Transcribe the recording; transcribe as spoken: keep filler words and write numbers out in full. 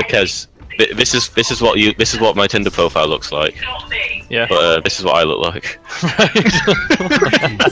uh, Kez, th this is this is what you this is what my Tinder profile looks like. Yeah. But uh, this is what I look like. Right.